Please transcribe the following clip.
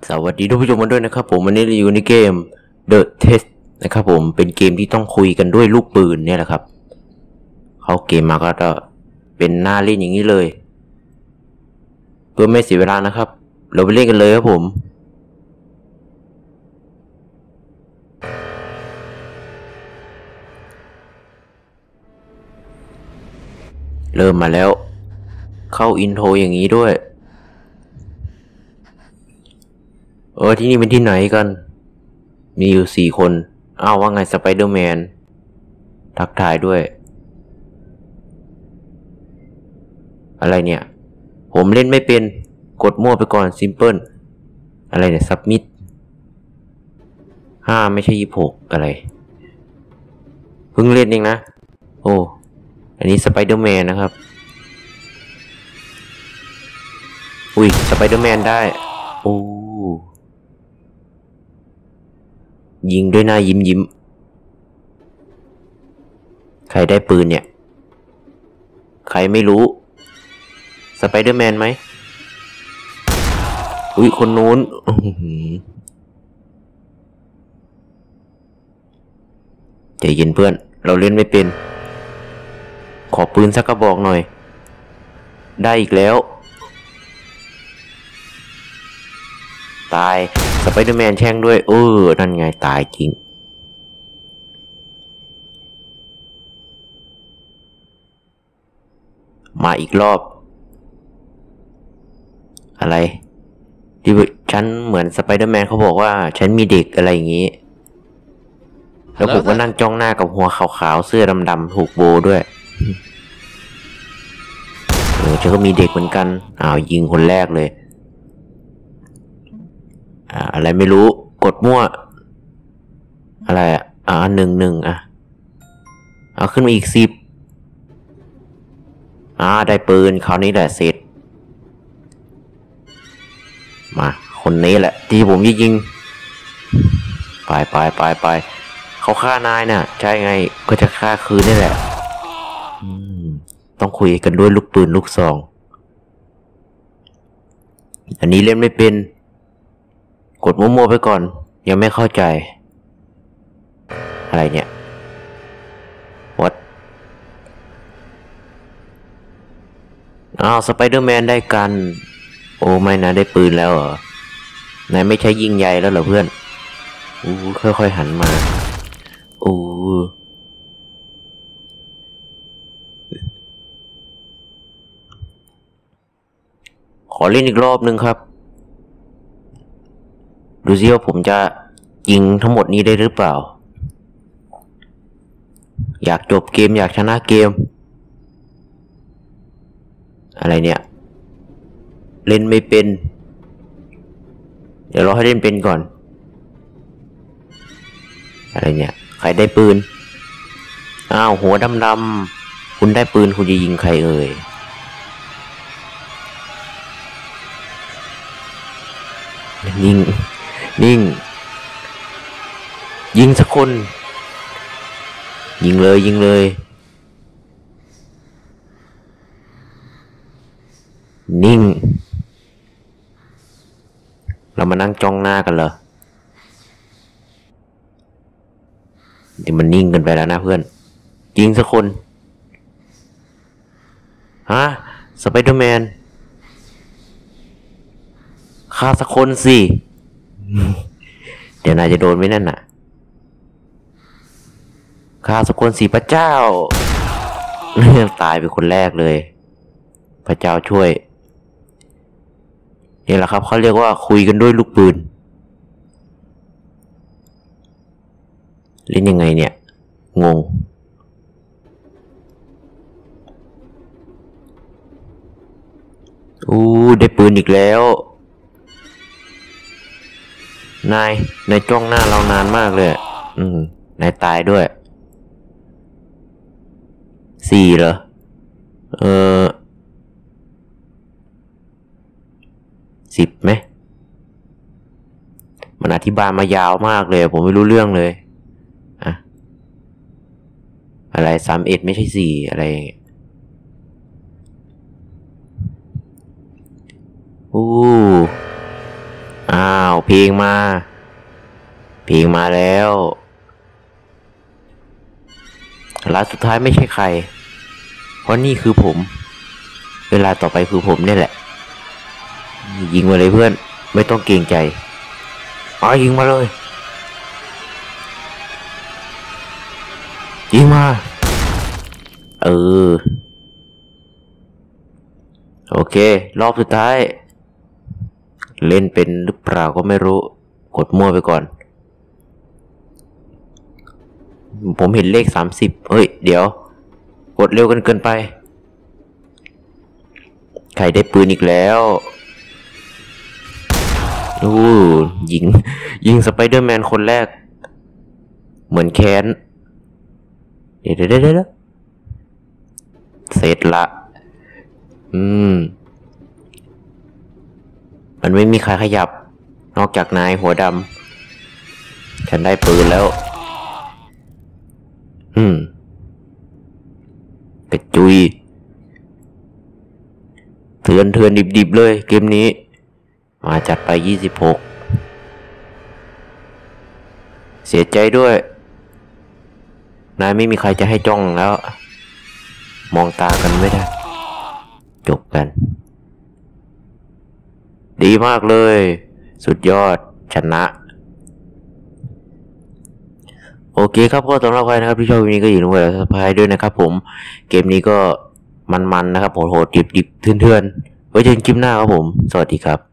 สวัสดีทุกผู้ชมกันด้วยนะครับผมวันนี้เราอยู่ในเกม The Test นะครับผมเป็นเกมที่ต้องคุยกันด้วยลูกปืนเนี่ยแหละครับเข้าเกมมาก็จะเป็นหน้าเล่นอย่างนี้เลยเพื่อไม่เสียเวลานะครับเราไปเล่นกันเลยครับผมเริ่มมาแล้วเข้าอินโทรอย่างนี้ด้วยที่นี่เป็นที่ไหนกันมีอยู่4 คนว่าไงสไปเดอร์แมนทักทายด้วยอะไรเนี่ยผมเล่นไม่เป็นกดมั่วไปก่อนซิมเพิลอะไรเนี่ยซับมิด5ไม่ใช่26อะไรเพิ่งเล่นเองนะอันนี้สไปเดอร์แมนนะครับอุ้ยสไปเดอร์แมนได้ยิงด้วยหน้ายิ้มใครได้ปืนเนี่ยใครไม่รู้สไปเดอร์แมนไหมคนนู้นใจเย็นเพื่อนเราเล่นไม่เป็นขอปืนสักกระบอกหน่อยได้อีกแล้วตายสไปเดอร์แมนแช่งด้วยนั่นไงตายจริงมาอีกรอบอะไรที่ฉันเหมือนสไปเดอร์แมนเขาบอกว่าฉันมีเด็กอะไรอย่างงี้แล้วผมก็นั่งจ้องหน้ากับหัวขาวๆเสื้อดำๆผูกโบด้วยฉันก็มีเด็กเหมือนกันยิงคนแรกเลยอะไรไม่รู้กดมั่วอะไร1เอาขึ้นมาอีก10ได้ปืนคราวนี้แหละเสร็จมาคนนี้แหละที่ผมยิงไปเขาฆ่านายน่ะใช่ไงก็จะฆ่าคืนนี่แหละต้องคุยกันด้วยลูกปืนลูกซองอันนี้เล่นไม่เป็นกดมั่วๆไปก่อนยังไม่เข้าใจอะไรเนี่ย What สไปเดอร์แมนได้กันไม่นะได้ปืนแล้วเหรอนายไม่ใช้ยิงใหญ่แล้วเหรอเพื่อนค่อยๆหันมาขอเล่นอีกรอบนึงครับดูซิว่าผมจะยิงทั้งหมดนี้ได้หรือเปล่าอยากจบเกมอยากชนะเกมอะไรเนี่ยเล่นไม่เป็นเดี๋ยวรอให้เล่นเป็นก่อนอะไรเนี่ยใครได้ปืนหัวดำๆคุณได้ปืนคุณจะยิงใครเอ่ยนิ่งยิงสักคนยิงเลยนิ่งเรามานั่งจ้องหน้ากันเหรอเดี๋ยวมันนิ่งกันไปแล้วนะเพื่อนยิงสักคนสไปเดอร์แมนฆ่าสักคนสิเดี๋ยวนายจะโดนไหมนั่นน่ะฆ่าสักคนสิพระเจ้าตายไปคนแรกเลยพระเจ้าช่วยนี่แหละครับเขาเรียกว่าคุยกันด้วยลูกปืนเล่นยังไงเนี่ยงงได้ปืนอีกแล้วนายจ้องหน้าเรานานมากเลยนายตายด้วย4เหรอ10ไหมมันอธิบายมายาวมากเลยผมไม่รู้เรื่องเลยอะไร31ไม่ใช่4อะไรเพลงมาแล้วลายสุดท้ายไม่ใช่ใครเพราะนี่คือผมเวลาต่อไปคือผมนี่แหละยิงมาเลยเพื่อนไม่ต้องเกรงใจยิงมาเลยยิงมาโอเครอบสุดท้ายเล่นเป็นหรือเปล่าก็ไม่รู้กดมั่วไปก่อนผมเห็นเลข30เฮ้ยเดี๋ยวกดเร็วเกินไปใครได้ปืนอีกแล้วยิงสไปเดอร์แมนคนแรกเหมือนแค้นเดี๋ยวเสร็จละมันไม่มีใครขยับนอกจากนายหัวดำฉันได้ปืนแล้วกระจุยเถื่อนดิบเลยเกมนี้มาจัดไป26เสียใจด้วยนายไม่มีใครจะให้จ้องแล้วมองตากันไม่ได้จบกันดีมากเลยสุดยอดชนะโอเคครับก็สำหรับใครนะครับที่ชอบวิดีโอนี้ก็อย่าลืมกด Subscribe ด้วยนะครับผมเกมนี้ก็มันๆนะครับโหดๆดิบๆเถื่อนๆไว้เจอกันคลิปหน้าครับผมสวัสดีครับ